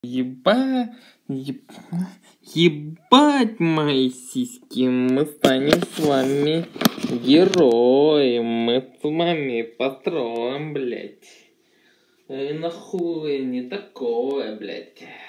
Ебать мои сиськи, мы станем с вами героем, мы с вами построим, блядь. Нахуй не такое, блядь.